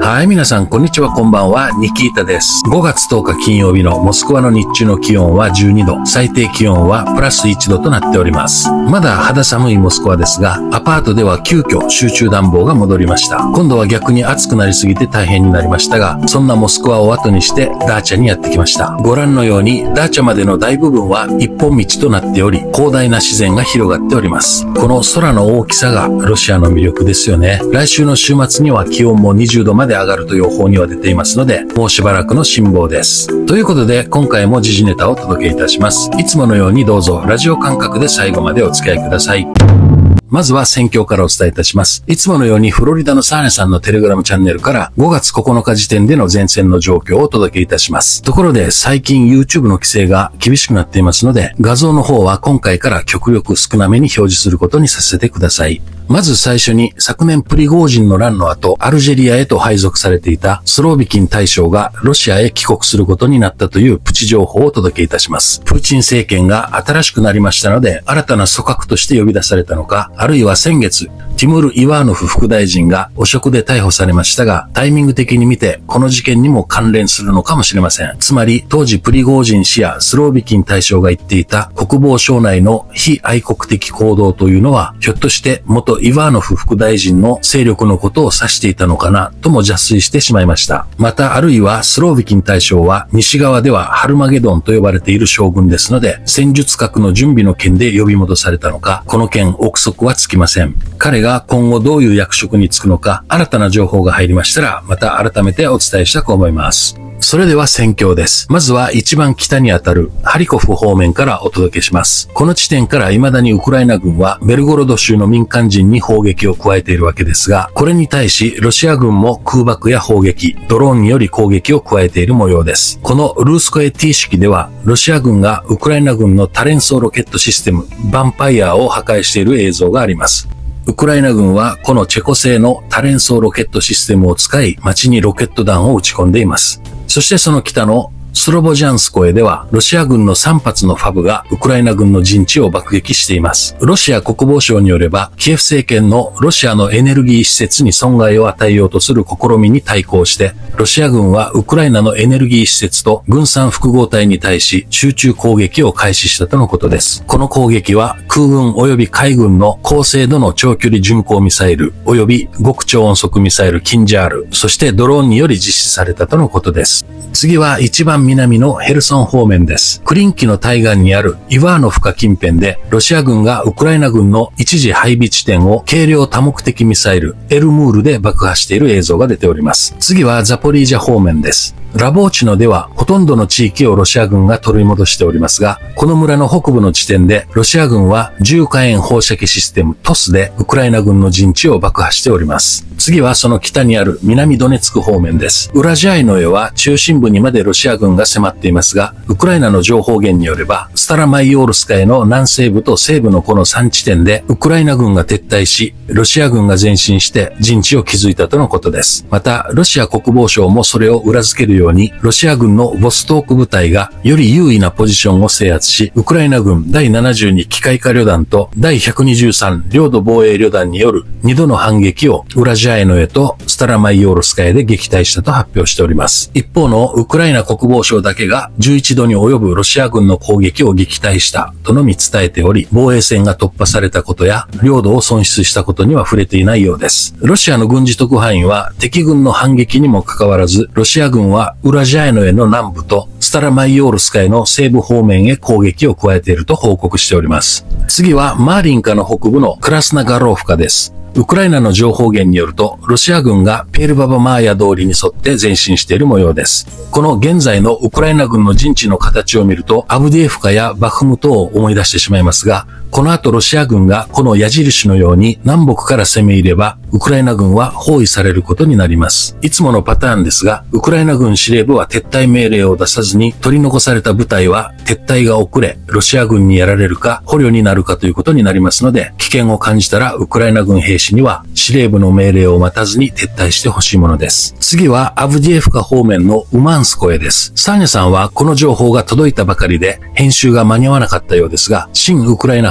はい、皆さん、こんにちは、こんばんは、ニキータです。5月10日金曜日のモスクワの日中の気温は12度、最低気温はプラス1度となっております。まだ肌寒いモスクワですが、アパートでは急遽集中暖房が戻りました。今度は逆に暑くなりすぎて大変になりましたが、そんなモスクワを後にしてダーチャにやってきました。ご覧のように、ダーチャまでの大部分は一本道となっており、広大な自然が広がっております。この空の大きさがロシアの魅力ですよね。来週の週末には気温も20度まで上がると予報には出ていますので、もうしばらくの辛抱です。ということで、今回も時事ネタをお届けいたします。いつものようにどうぞラジオ感覚で最後までお付き合いください。まずは戦況からお伝えいたします。いつものようにフロリダのサーネさんのテレグラムチャンネルから5月9日時点での前線の状況をお届けいたします。ところで最近 YouTube の規制が厳しくなっていますので、画像の方は今回から極力少なめに表示することにさせてください。まず最初に昨年プリゴージンの乱の後、アルジェリアへと配属されていたスロービキン大将がロシアへ帰国することになったというプチ情報をお届けいたします。プーチン政権が新しくなりましたので、新たな組閣として呼び出されたのか、あるいは先月、ティムル・イワーノフ副大臣が汚職で逮捕されましたが、タイミング的に見てこの事件にも関連するのかもしれません。つまり、当時プリゴージン氏やスロービキン大将が言っていた国防省内の非愛国的行動というのは、ひょっとして元イワーノフ副大臣の勢力のことを指していたのかなとも邪推してしまいました。また、あるいはスロービキン大将は西側ではハルマゲドンと呼ばれている将軍ですので、戦術核の準備の件で呼び戻されたのか、この件憶測はつきません。彼が今後どういう役職に就くのか、新たな情報が入りましたら、また改めてお伝えしたく思います。それでは戦況です。まずは一番北にあたるハリコフ方面からお届けします。この地点から未だにウクライナ軍はベルゴロド州の民間人に砲撃を加えているわけですが、これに対しロシア軍も空爆や砲撃、ドローンにより攻撃を加えている模様です。このルースコエ T 式では、ロシア軍がウクライナ軍の多連装ロケットシステム、ヴァンパイアを破壊している映像があります。ウクライナ軍はこのチェコ製の多連装ロケットシステムを使い、街にロケット弾を撃ち込んでいます。そしてその北のスロボジャンスコエでは、ロシア軍の3発のファブがウクライナ軍の陣地を爆撃しています。ロシア国防省によれば、キエフ政権のロシアのエネルギー施設に損害を与えようとする試みに対抗して、ロシア軍はウクライナのエネルギー施設と軍産複合体に対し集中攻撃を開始したとのことです。この攻撃は空軍及び海軍の高精度の長距離巡航ミサイル及び極超音速ミサイルキンジャール、そしてドローンにより実施されたとのことです。次は一番南のヘルソン方面です。クリンキの対岸にあるイワーノフカ近辺で、ロシア軍がウクライナ軍の一時配備地点を軽量多目的ミサイルエルムールで爆破している映像が出ております。次はザポリージャ方面です。ラボーチノではほとんどの地域をロシア軍が取り戻しておりますが、この村の北部の地点でロシア軍は重火炎放射器システムトスでウクライナ軍の陣地を爆破しております。次はその北にある南ドネツク方面です。ウラジャイノエは中心部にまでロシア軍が迫っていますが、ウクライナの情報源によれば、スタラマイオールスカへの南西部と西部のこの3地点でウクライナ軍が撤退し、ロシア軍が前進して陣地を築いたとのことです。また、ロシア国防省もそれを裏付けるように、ロシア軍のボストーク部隊がより優位なポジションを制圧し、ウクライナ軍第72機械化旅団と第123領土防衛旅団による2度の反撃をウラジャイノエとスタラマイオールスカエで撃退したと発表しております。一方のウクライナ国防省だけが11度に及ぶロシア軍の攻撃を撃退したとのみ伝えており、防衛線が突破されたことや領土を損失したことには触れていないようです。ロシアの軍事特派員は敵軍の反撃にもかかわらず、ロシア軍はウラジャイノエの南部とスタラマイオールスカエの西部方面へ攻撃を加えていると報告しております。次はマーリンカの北部のクラスナガローフカです。ウクライナの情報源によると、ロシア軍がペールババマーヤ通りに沿って前進している模様です。この現在のウクライナ軍の陣地の形を見ると、アブディエフカやバフムトを思い出してしまいますが、この後ロシア軍がこの矢印のように南北から攻め入れば、ウクライナ軍は包囲されることになります。いつものパターンですが、ウクライナ軍司令部は撤退命令を出さずに、取り残された部隊は撤退が遅れ、ロシア軍にやられるか捕虜になるかということになりますので、危険を感じたらウクライナ軍兵士には司令部の命令を待たずに撤退してほしいものです。次はアブディエフカ方面のウマンスコへです。サーニャさんはこの情報が届いたばかりで編集が間に合わなかったようですが、親ウクライナ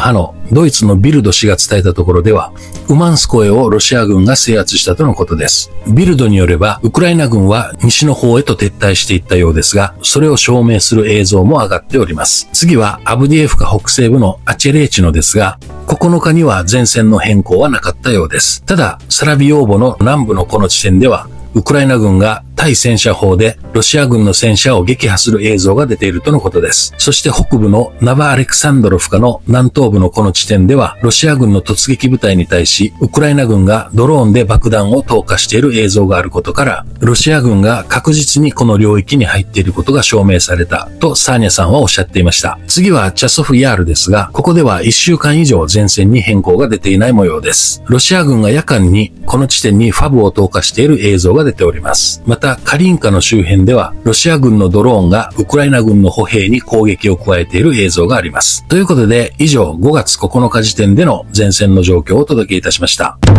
派のドイツのビルド氏が伝えたところでは、ウマンスコエをロシア軍が制圧したとのことです。ビルドによれば、ウクライナ軍は西の方へと撤退していったようですが、それを証明する映像も上がっております。次はアブディエフカ北西部のアチェレーチノですが、9日には前線の変更はなかったようです。ただ、サラビオーボの南部のこの地点では、ウクライナ軍が対戦車砲でロシア軍の戦車を撃破する映像が出ているとのことです。そして北部のナバアレクサンドロフカの南東部のこの地点では、ロシア軍の突撃部隊に対し、ウクライナ軍がドローンで爆弾を投下している映像があることから、ロシア軍が確実にこの領域に入っていることが証明されたとサーニャさんはおっしゃっていました。次はチャソフヤールですが、ここでは1週間以上前線に変更が出ていない模様です。ロシア軍が夜間にこの地点にファブを投下している映像が出ております。また、カリンカの周辺では、ロシア軍のドローンがウクライナ軍の歩兵に攻撃を加えている映像があります。ということで、以上5月9日時点での前線の状況をお届けいたしました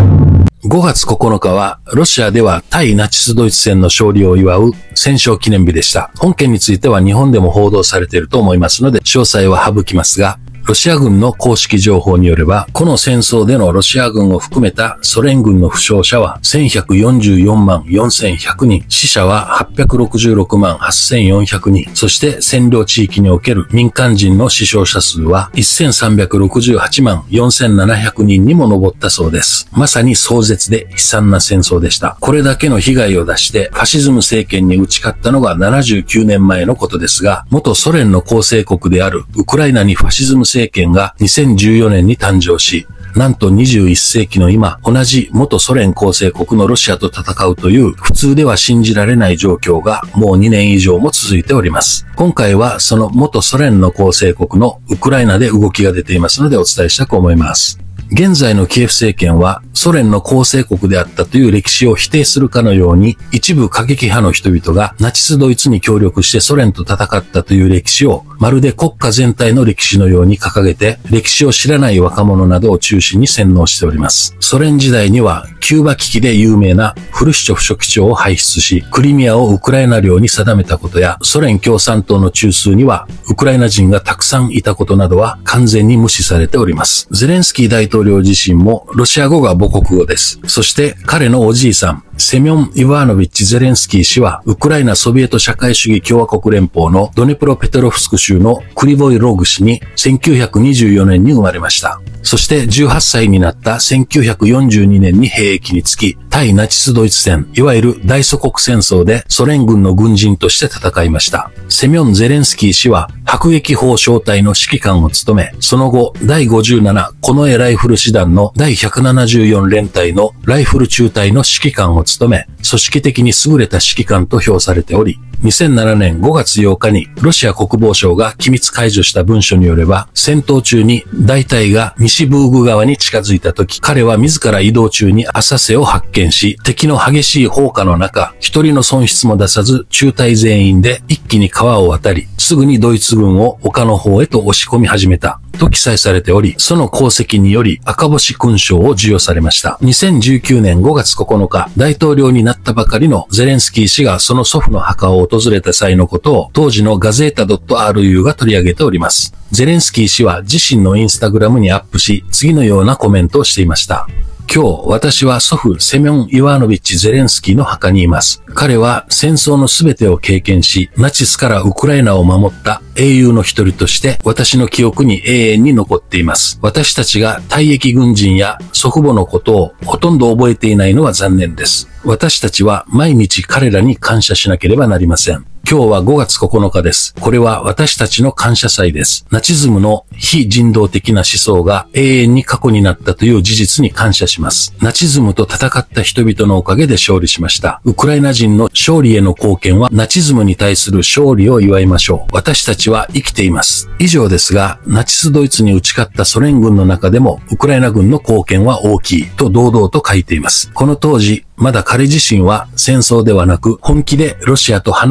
。5月9日は、ロシアでは対ナチスドイツ戦の勝利を祝う戦勝記念日でした。本件については日本でも報道されていると思いますので、詳細は省きますが、ロシア軍の公式情報によれば、この戦争でのロシア軍を含めたソ連軍の負傷者は1144万4100人、死者は866万8400人、そして占領地域における民間人の死傷者数は1368万4700人にも上ったそうです。まさに壮絶で悲惨な戦争でした。これだけの被害を出してファシズム政権に打ち勝ったのが79年前のことですが、元ソ連の構成国であるウクライナにファシズム政権が2014年に誕生し、なんと21世紀の今、同じ元ソ連構成国のロシアと戦うという普通では信じられない状況がもう2年以上も続いております。今回はその元ソ連の構成国のウクライナで動きが出ていますのでお伝えしたく思います。現在のキエフ政権はソ連の構成国であったという歴史を否定するかのように、一部過激派の人々がナチスドイツに協力してソ連と戦ったという歴史をまるで国家全体の歴史のように掲げて、歴史を知らない若者などを中心に洗脳しております。ソ連時代にはキューバ危機で有名なフルシチョフ書記長を輩出し、クリミアをウクライナ領に定めたことや、ソ連共産党の中枢にはウクライナ人がたくさんいたことなどは完全に無視されております。ゼレンスキー大統領自身もロシア語が母国語です。そして彼のおじいさん、セミョン・イワーノビッチ・ゼレンスキー氏は、ウクライナソビエト社会主義共和国連邦のドネプロペトロフスク州のクリボイローグ市に1924年に生まれました。そして18歳になった1942年に兵役に就き、対ナチスドイツ戦、いわゆる大祖国戦争でソ連軍の軍人として戦いました。セミョン・ゼレンスキー氏は迫撃砲小隊の指揮官を務め、その後第57近衛ライフル師団の第174連隊のライフル中隊の指揮官を務め、組織的に優れた指揮官と評されており、2007年5月8日にロシア国防省が機密解除した文書によれば、戦闘中に大隊が西ブーグ川に近づいた時、彼は自ら移動中に浅瀬を発見し、敵の激しい砲火の中、一人の損失も出さず中隊全員で一気に川を渡り、すぐにドイツ軍を丘の方へと押し込み始めた。と記載されており、その功績により赤星勲章を授与されました。2019年5月9日、大統領になったばかりのゼレンスキー氏がその祖父の墓を訪れた際のことを、当時のガゼータ .ru が取り上げております。ゼレンスキー氏は自身のインスタグラムにアップし、次のようなコメントをしていました。今日、私は祖父セミョン・イワーノビッチ・ゼレンスキーの墓にいます。彼は戦争のすべてを経験し、ナチスからウクライナを守った英雄の一人として私の記憶に永遠に残っています。私たちが退役軍人や祖父母のことをほとんど覚えていないのは残念です。私たちは毎日彼らに感謝しなければなりません。今日は5月9日です。これは私たちの感謝祭です。ナチズムの非人道的な思想が永遠に過去になったという事実に感謝します。ナチズムと戦った人々のおかげで勝利しました。ウクライナ人の勝利への貢献はナチズムに対する勝利を祝いましょう。私たちは生きています。以上ですが、ナチスドイツに打ち勝ったソ連軍の中でもウクライナ軍の貢献は大きいと堂々と書いています。この当時、まだ彼自身は戦争ではなく本気でロシアと話し合いで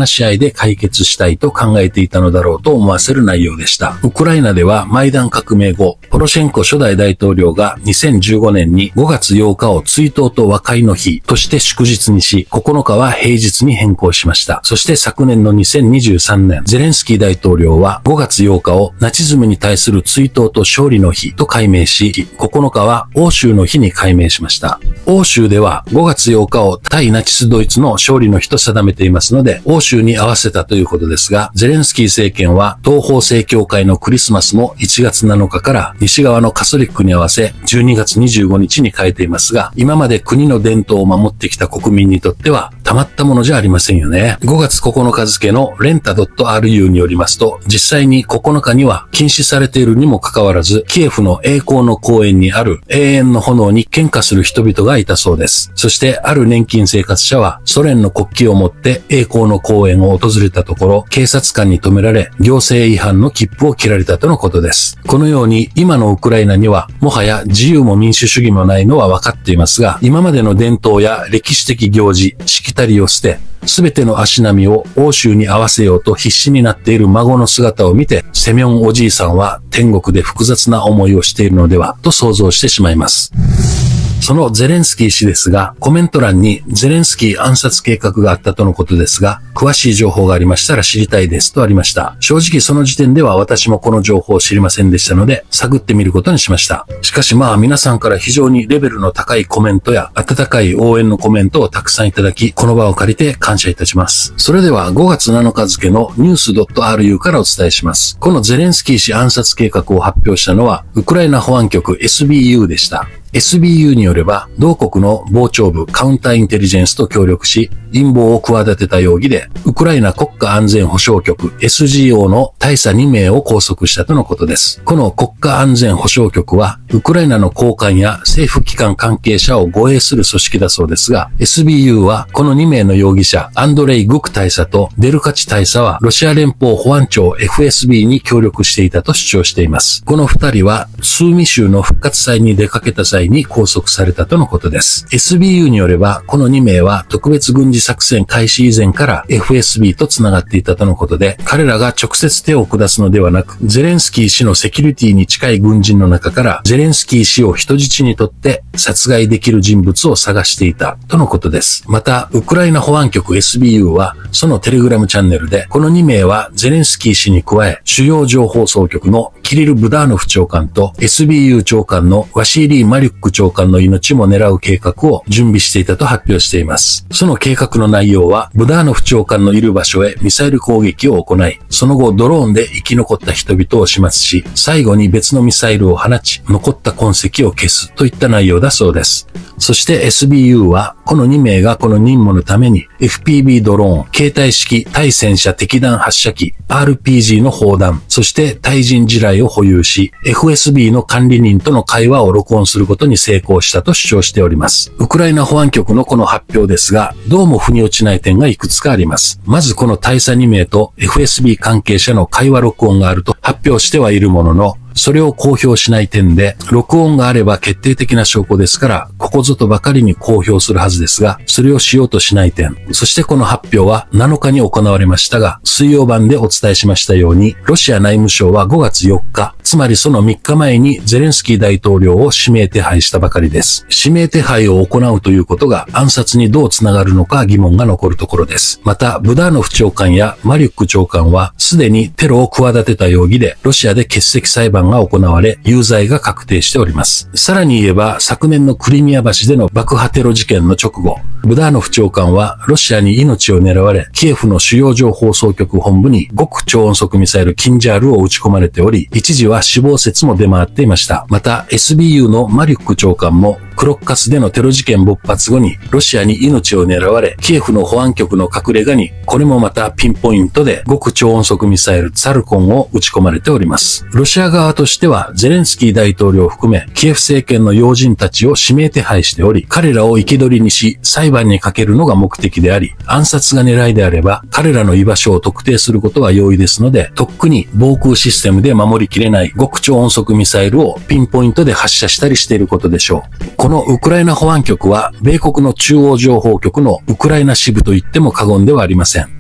で解決したいと考えていたのだろうと思わせる内容でした。ウクライナではマイダン革命後、ポロシェンコ初代大統領が2015年に5月8日を追悼と和解の日として祝日にし、9日は平日に変更しました。そして昨年の2023年、ゼレンスキー大統領は5月8日をナチズムに対する追悼と勝利の日と改名し、9日は欧州の日に改名しました。欧州では5月8日を対ナチスドイツの勝利の日と定めていますので、欧州に合わせたということですが、ゼレンスキー政権は東方正教会のクリスマスも1月7日から西側のカトリックに合わせ12月25日に変えていますが、今まで国の伝統を守ってきた国民にとってはたまったものじゃありませんよね。5月9日付のレンタ .ru によりますと、実際に9日には禁止されているにもかかわらず、キエフの栄光の公園にある永遠の炎に献花する人々がいたそうです。そしてある年金生活者はソ連の国旗を持って栄光の公園を訪れたところ、警察官に止められ、行政違反の切符を切られたとのことです。このように今のウクライナにはもはや自由も民主主義もないのは分かっていますが、今までの伝統や歴史的行事、しきたりを捨て、すべての足並みを欧州に合わせようと必死になっている孫の姿を見て、セミョンおじいさんは天国で複雑な思いをしているのではと想像してしまいます。そのゼレンスキー氏ですが、コメント欄にゼレンスキー暗殺計画があったとのことですが、詳しい情報がありましたら知りたいですとありました。正直その時点では私もこの情報を知りませんでしたので、探ってみることにしました。しかし皆さんから非常にレベルの高いコメントや温かい応援のコメントをたくさんいただき、この場を借りて感謝いたします。それでは5月7日付のニュース .ru からお伝えします。このゼレンスキー氏暗殺計画を発表したのは、ウクライナ保安局 SBU でした。SBU によれば、同国の防諜部カウンターインテリジェンスと協力し、陰謀を企てた容疑で、ウクライナ国家安全保障局 SGO の大佐2名を拘束したとのことです。この国家安全保障局は、ウクライナの高官や政府機関関係者を護衛する組織だそうですが、SBU はこの2名の容疑者、アンドレイ・グク大佐とデルカチ大佐は、ロシア連邦保安庁 FSB に協力していたと主張しています。この2人は、スーミ州の復活祭に出かけた際に拘束されたとのことです。SBU によれば、この2名は特別軍事作戦開始以前から FSB と繋がっていたとのことで、彼らが直接手を下すのではなく、ゼレンスキー氏のセキュリティに近い軍人の中から、ゼレンスキー氏を人質にとって殺害できる人物を探していたとのことです。また、ウクライナ保安局 SBU は、そのテレグラムチャンネルで、この2名はゼレンスキー氏に加え、主要情報総局のキリル・ブダーノフ長官と SBU 長官のワシーリー・マリュック長官の命も狙う計画を準備していたと発表しています。その計画の内容は、ブダーノフ長官のいる場所へミサイル攻撃を行い、その後ドローンで生き残った人々を始末し、最後に別のミサイルを放ち、残った痕跡を消すといった内容だそうです。そして SBU は、この2名がこの任務のために FPV ドローン、携帯式対戦車敵弾発射機、RPG の砲弾、そして対人地雷を保有し、FSB の管理人との会話を録音することに成功したと主張しております。ウクライナ保安局のこの発表ですが、どうも腑に落ちない点がいくつかあります。まずこの大佐2名と FSB 関係者の会話録音があると発表してはいるものの、それを公表しない点で、録音があれば決定的な証拠ですから、ここぞとばかりに公表するはずですが、それをしようとしない点。そしてこの発表は7日に行われましたが、水曜版でお伝えしましたように、ロシア内務省は5月4日、つまりその3日前にゼレンスキー大統領を指名手配したばかりです。指名手配を行うということが暗殺にどうつながるのか疑問が残るところです。また、ブダーノフ長官やマリュック長官は、すでにテロを企てた容疑で、ロシアで欠席裁判が行われ、有罪が確定しております。さらに言えば、昨年のクリミア橋での爆破テロ事件の直後、ブダーノフ長官はロシアに命を狙われ、キエフの主要情報総局本部に極超音速ミサイルキンジャールを撃ち込まれており、一時は死亡説も出回っていました。また、SBU のマリュック長官も、クロッカスでのテロ事件勃発後にロシアに命を狙われ、キエフの保安局の隠れ家にこれもまたピンポイントで極超音速ミサイルツァルコンを撃ち込まれております。ロシア側としてはゼレンスキー大統領を含めキエフ政権の要人たちを指名手配しており、彼らを生き捕りにし裁判にかけるのが目的であり、暗殺が狙いであれば彼らの居場所を特定することは容易ですので、とっくに防空システムで守りきれない極超音速ミサイルをピンポイントで発射したりしていることでしょう。このウクライナ保安局は米国の中央情報局のウクライナ支部と言っても過言ではありません。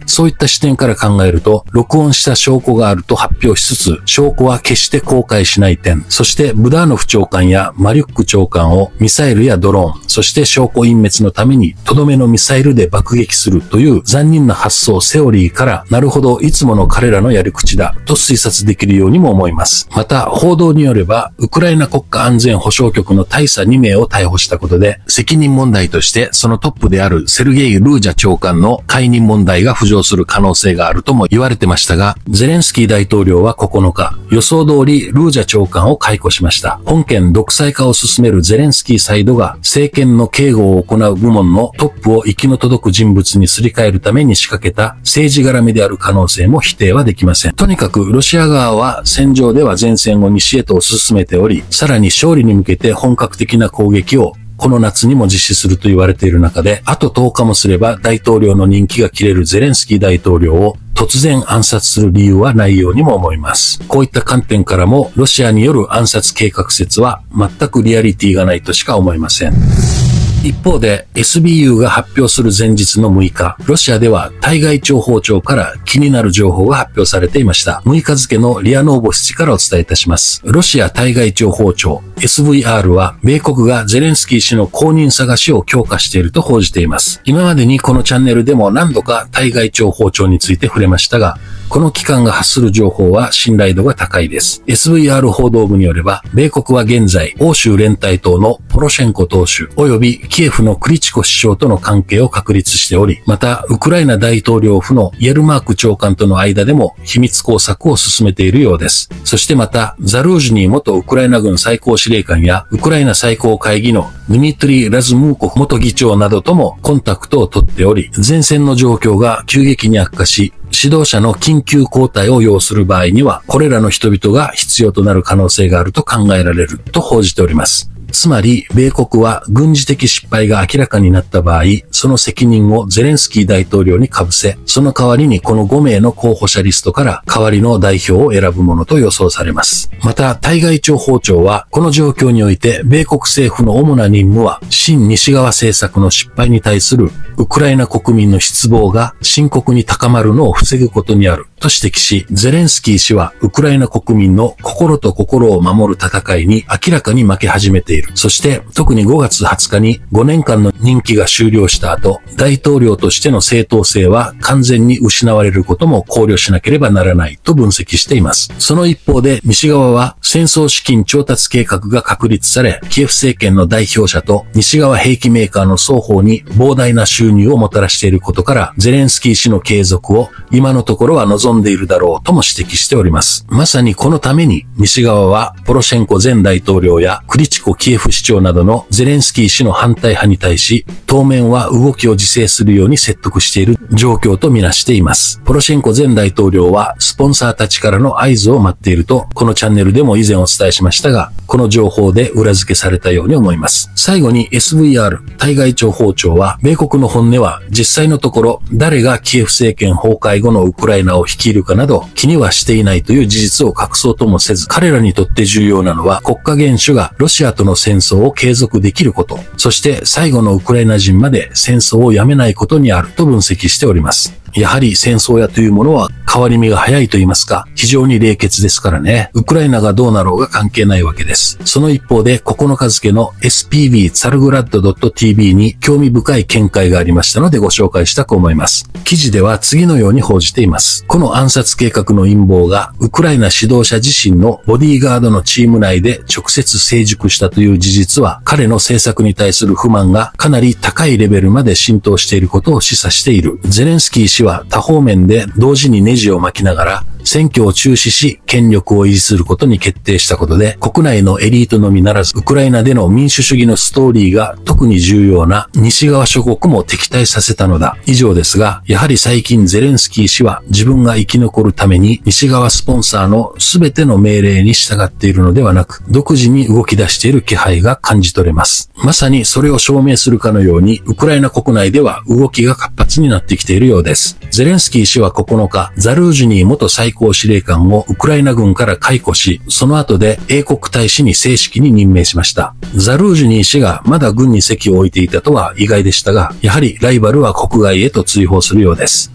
そういった視点から考えると、録音した証拠があると発表しつつ、証拠は決して公開しない点、そしてブダーノフ長官やマリュック長官をミサイルやドローン、そして証拠隠滅のためにとどめのミサイルで爆撃するという残忍な発想セオリーから、なるほどいつもの彼らのやり口だと推察できるようにも思います。また、報道によれば、ウクライナ国家安全保障局の大佐2名を逮捕したことで、責任問題としてそのトップであるセルゲイ・ルージャ長官の解任問題が浮上する可能性があるとも言われてましたが、ゼレンスキー大統領は9日、予想通りルージャ長官を解雇しました。本県独裁化を進めるゼレンスキーサイドが政権の警護を行う部門のトップを息の届く人物にすり替えるために仕掛けた政治絡みである可能性も否定はできません。とにかくロシア側は戦場では前線を西へと進めており、さらに勝利に向けて本格的な攻撃をこの夏にも実施すると言われている中で、あと10日もすれば大統領の任期が切れるゼレンスキー大統領を突然暗殺する理由はないようにも思います。こういった観点からも、ロシアによる暗殺計画説は全くリアリティがないとしか思えません。一方で SBU が発表する前日の6日、ロシアでは対外諜報庁から気になる情報が発表されていました。6日付のリアノーボスチからお伝えいたします。ロシア対外諜報庁 SVR は米国がゼレンスキー氏の後任探しを強化していると報じています。今までにこのチャンネルでも何度か対外諜報庁について触れましたが、この機関が発する情報は信頼度が高いです。SVR 報道部によれば、米国は現在、欧州連帯党のポロシェンコ党首及びキエフのクリチコ首相との関係を確立しており、また、ウクライナ大統領府のイェルマーク長官との間でも秘密工作を進めているようです。そしてまた、ザルージニー元ウクライナ軍最高司令官やウクライナ最高会議のドミトリー・ラズムーコフ元議長などともコンタクトを取っており、前線の状況が急激に悪化し、指導者の緊急交代を要する場合には、これらの人々が必要となる可能性があると考えられると報じております。つまり、米国は軍事的失敗が明らかになった場合、その責任をゼレンスキー大統領に被せ、その代わりにこの5名の候補者リストから代わりの代表を選ぶものと予想されます。また、対外諜報庁は、この状況において、米国政府の主な任務は、親西側政策の失敗に対するウクライナ国民の失望が深刻に高まるのを防ぐことにあると指摘し、ゼレンスキー氏はウクライナ国民の心と心を守る戦いに明らかに負け始めている。そして特に5月20日に5年間の任期が終了した後、大統領としての正当性は完全に失われることも考慮しなければならないと分析しています。その一方で西側は戦争資金調達計画が確立され、キエフ政権の代表者と西側兵器メーカーの双方に膨大な収入をもたらしていることから、ゼレンスキー氏の継続を今のところは望んでいるだろうとも指摘しております。まさにこのために西側はポロシェンコ前大統領やクリチコキエフ市長などのゼレンスキー氏の反対派に対し、当面は動きを自制するように説得している状況とみなしています。ポロシェンコ前大統領はスポンサーたちからの合図を待っていると、このチャンネルでも以前お伝えしましたが、この情報で裏付けされたように思います。最後に SVR 対外諜報庁は、米国の本音は実際のところ誰がキエフ政権崩壊後のウクライナを率いるかなど気にはしていないという事実を隠そうともせず、彼らにとって重要なのは国家元首がロシアとの戦争を継続できること、そして最後のウクライナ人まで戦争をやめないことにあると分析しております。やはり戦争屋というものは変わり身が早いと言いますか、非常に冷血ですからね。ウクライナがどうなろうが関係ないわけです。その一方で9日付の SPV ツァルグラッド .tv に興味深い見解がありましたのでご紹介したく思います。記事では次のように報じています。この暗殺計画の陰謀がウクライナ指導者自身のボディーガードのチーム内で直接成熟したという事実は、彼の政策に対する不満がかなり高いレベルまで浸透していることを示唆している。ゼレンスキー氏は多方面で同時にネジを巻きながら選挙を中止し権力を維持することに決定したことで、国内のエリートのみならずウクライナでの民主主義のストーリーが特に重要な西側諸国も敵対させたのだ。以上ですが、やはり最近ゼレンスキー氏は自分が生き残るために西側スポンサーの全ての命令に従っているのではなく、独自に動き出している気配が感じ取れます。まさにそれを証明するかのように、ウクライナ国内では動きが活発になってきているようです。ゼレンスキー氏は9日、ザルージニー元最高司令官をウクライナ軍から解雇し、その後で英国大使に正式に任命しました。ザルージニー氏がまだ軍に籍を置いていたとは意外でしたが、やはりライバルは国外へと追放するようです。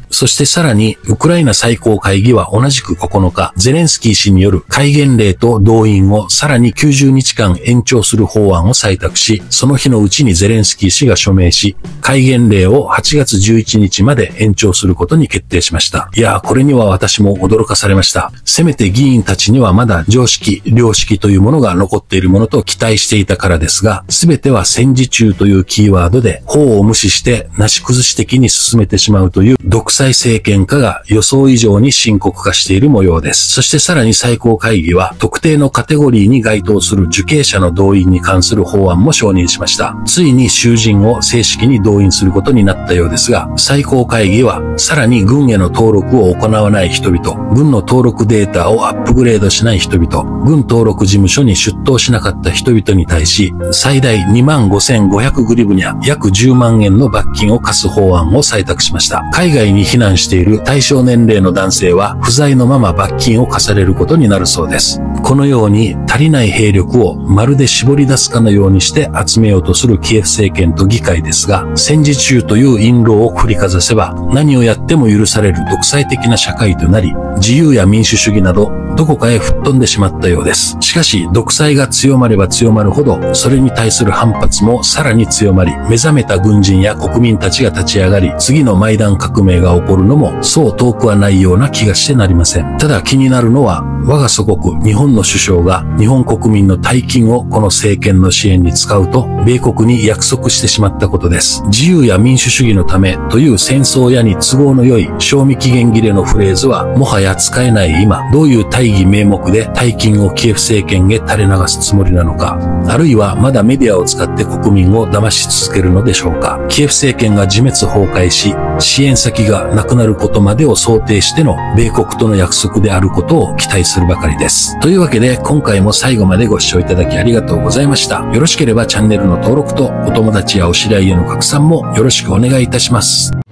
そしてさらに、ウクライナ最高会議は同じく9日、ゼレンスキー氏による戒厳令と動員をさらに90日間延長する法案を採択し、その日のうちにゼレンスキー氏が署名し、戒厳令を8月11日まで延長することに決定しました。いやー、これには私も驚かされました。せめて議員たちにはまだ常識、良識というものが残っているものと期待していたからですが、すべては戦時中というキーワードで法を無視してなし崩し的に進めてしまうという独裁政権下が予想以上に深刻化している模様です。そしてさらに最高会議は特定のカテゴリーに該当する受刑者の動員に関する法案も承認しました。ついに囚人を正式に動員することになったようですが、最高会議はさらに軍への登録を行わない人々、軍の登録データをアップグレードしない人々、軍登録事務所に出頭しなかった人々に対し、最大25,500グリブニャ、約10万円の罰金を課す法案を採択しました。海外に避難している対象年齢の男性は不在のまま罰金を課されることになるそうです。このように足りない兵力をまるで絞り出すかのようにして集めようとするキエフ政権と議会ですが、戦時中という印籠を振りかざせば何をやっても許される独裁的な社会となり、自由や民主主義などどこかへ吹っ飛んでしまったようです。しかし、独裁が強まれば強まるほど、それに対する反発もさらに強まり、目覚めた軍人や国民たちが立ち上がり、次のマイダン革命が起こるのもそう遠くはないような気がしてなりません。ただ気になるのは、我が祖国、日本の首相が日本国民の大金をこの政権の支援に使うと、米国に約束してしまったことです。自由や民主主義のためという戦争やに都合の良い賞味期限切れのフレーズは、もはや使えない今、どういう大義名目で大金をキエフ政権へ垂れ流すつもりなのか、あるいはまだメディアを使って国民を騙し続けるのでしょうか。キエフ政権が自滅崩壊し、支援先がなくなることまでを想定しての米国との約束であることを期待するばかりです。というわけで今回も最後までご視聴いただきありがとうございました。よろしければチャンネルの登録とお友達やお知り合いへの拡散もよろしくお願いいたします。